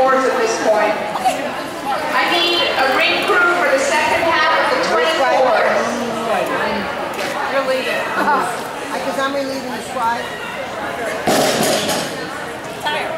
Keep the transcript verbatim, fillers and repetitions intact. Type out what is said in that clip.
boards at this point. I need a ring crew for the second half of the twenty-four. You're leading. Because I'm relieving the slide. Tire.